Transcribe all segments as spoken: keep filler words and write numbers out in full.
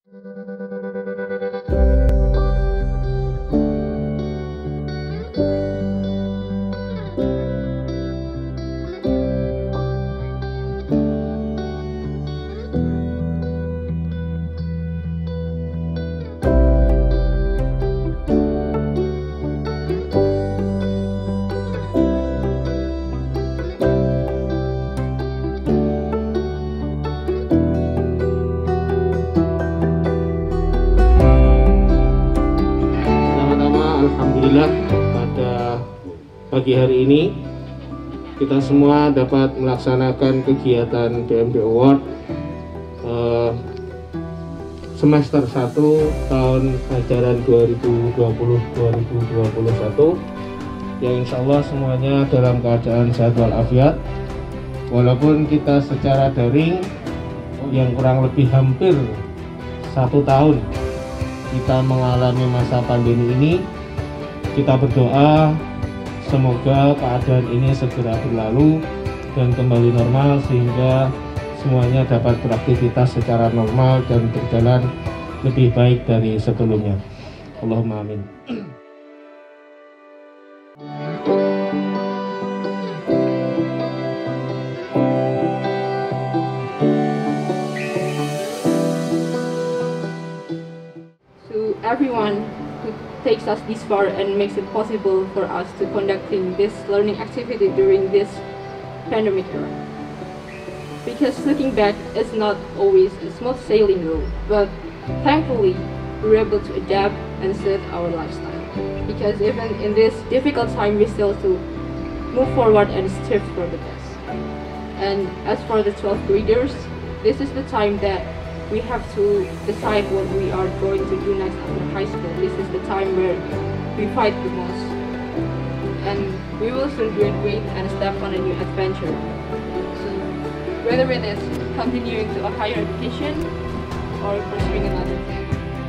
Alhamdulillah pada pagi hari ini kita semua dapat melaksanakan kegiatan B M D Award eh, semester satu tahun ajaran dua ribu dua puluh dua ribu dua puluh satu yang insya Allah semuanya dalam keadaan sehat walafiat, walaupun kita secara daring yang kurang lebih hampir satu tahun kita mengalami masa pandemi ini. Kita berdoa semoga keadaan ini segera berlalu dan kembali normal sehingga semuanya dapat beraktivitas secara normal dan berjalan lebih baik dari sebelumnya. Allahumma amin. To everyone who takes us this far and makes it possible for us to conducting this learning activity during this pandemic era. Because looking back, it's not always a smooth sailing road, but thankfully we're able to adapt and set our lifestyle. Because even in this difficult time, we still to move forward and strive for the best. And as for the twelfth graders, this is the time that we have to decide what we are going to do next after high school. This is the time where we fight the most. And we will soon graduate and step on a new adventure. So whether it is continuing to a higher education or pursuing another thing.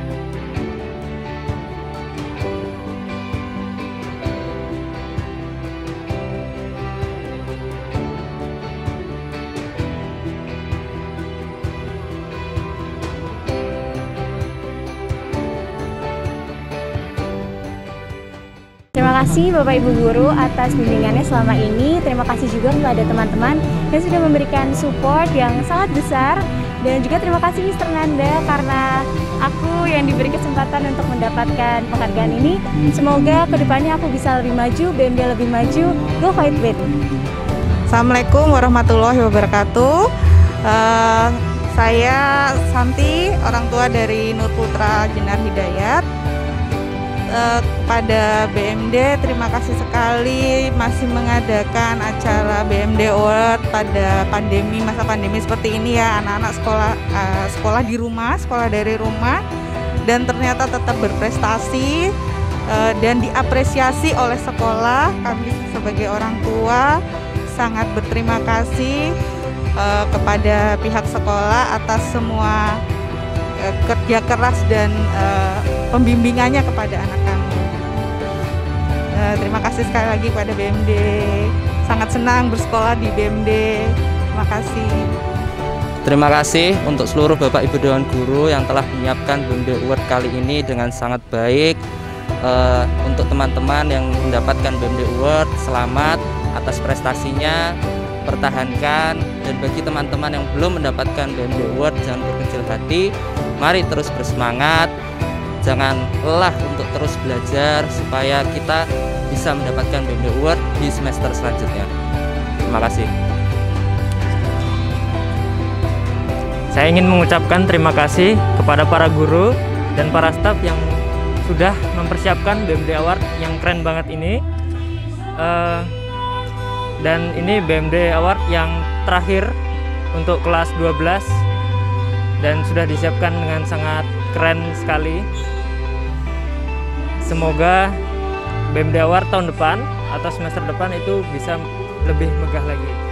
Terima kasih Bapak Ibu Guru atas bimbingannya selama ini. Terima kasih juga kepada teman-teman yang sudah memberikan support yang sangat besar. Dan juga terima kasih Mister Nanda karena aku yang diberi kesempatan untuk mendapatkan penghargaan ini. Semoga kedepannya aku bisa lebih maju, B M D lebih maju. Go fight with. Assalamualaikum warahmatullahi wabarakatuh. Uh, saya Santi, orang tua dari Nur Putra Jenar Hidayat. Uh, kepada B M D terima kasih sekali masih mengadakan acara B M D Award pada pandemi masa pandemi seperti ini ya, anak-anak sekolah uh, sekolah di rumah, sekolah dari rumah dan ternyata tetap berprestasi uh, dan diapresiasi oleh sekolah. Kami sebagai orang tua sangat berterima kasih uh, kepada pihak sekolah atas semua uh, kerja keras dan uh, pembimbingannya kepada anak kami. Uh, terima kasih sekali lagi kepada B M D. Sangat senang bersekolah di B M D. Terima kasih. Terima kasih untuk seluruh Bapak Ibu Dewan Guru yang telah menyiapkan B M D Award kali ini dengan sangat baik. Uh, untuk teman-teman yang mendapatkan B M D Award, selamat atas prestasinya, pertahankan. Dan bagi teman-teman yang belum mendapatkan B M D Award, jangan berkecil hati, mari terus bersemangat. Jangan lelah untuk terus belajar supaya kita bisa mendapatkan B M D Award di semester selanjutnya. Terima kasih. Saya ingin mengucapkan terima kasih kepada para guru dan para staf yang sudah mempersiapkan B M D Award yang keren banget ini. Uh, dan ini B M D Award yang terakhir untuk kelas dua belas dan sudah disiapkan dengan sangat keren sekali. Semoga B M D Award tahun depan atau semester depan itu bisa lebih megah lagi.